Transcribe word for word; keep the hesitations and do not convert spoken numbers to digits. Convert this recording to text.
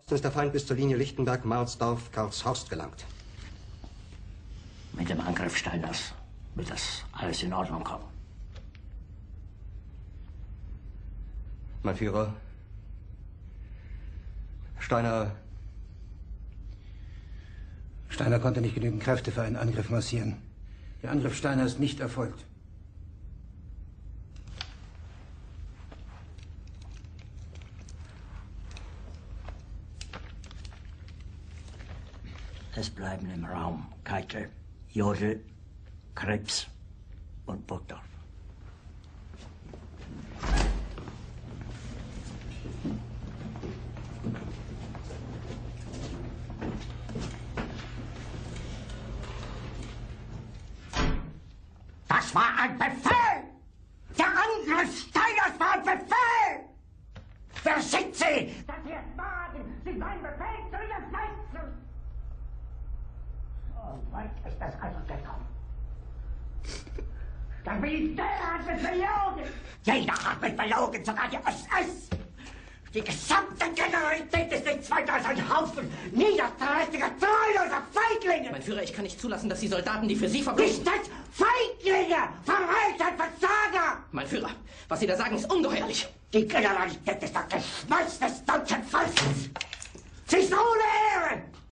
ist der Feind bis zur Linie Lichtenberg-Marsdorf-Karlshorst gelangt. Mit dem Angriff Steiners wird das alles in Ordnung kommen. Mein Führer, Steiner... Steiner konnte nicht genügend Kräfte für einen Angriff massieren. Der Angriff Steiner ist nicht erfolgt. Es bleiben im Raum Keitel, Jodl, Krebs und Burgdorf. Das war ein Befehl! Der Angriff Steiners war ein Befehl! Wer sind Sie, dass Sie es wagen, sich meinen Befehl zu widersetzen? So weit ist es also gekommen. Der Militär hat mich belogen! Jeder hat mich belogen, sogar die S S! Die gesamte Generalität ist nichts weiter als ein Haufen niederträchtiger, treuloser Feiglinge! Mein Führer, ich kann nicht zulassen, dass die Soldaten, die für Sie verbringen... Nicht als Feiglinge! Verreiter, Versager! Mein Führer, was Sie da sagen, ist ungeheuerlich! Die Generalität ist das Geschmeiß des deutschen Volkes! Sie ist ohne Ehre!